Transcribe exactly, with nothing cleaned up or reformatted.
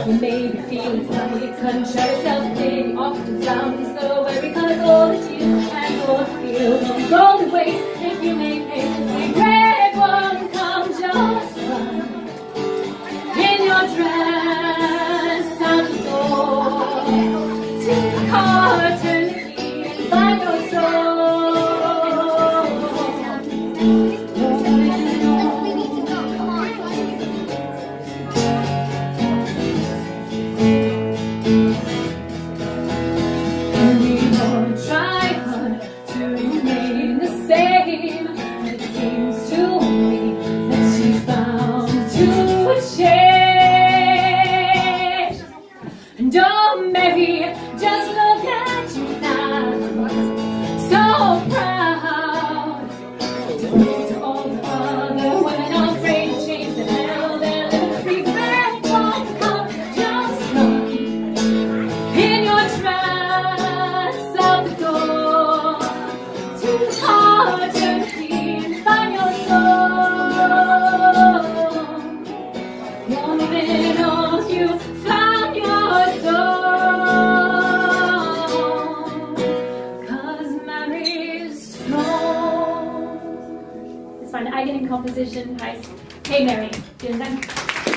You may be feeling funny, couldn't show yourself big, off the ground is the way, because all the tears and all the feels on golden ways. If you make haste, the red one comes just run in your dress out the door to the car, turn the key and find your soul. Eine eigene Komposition heißt Hey Mary. Vielen Dank.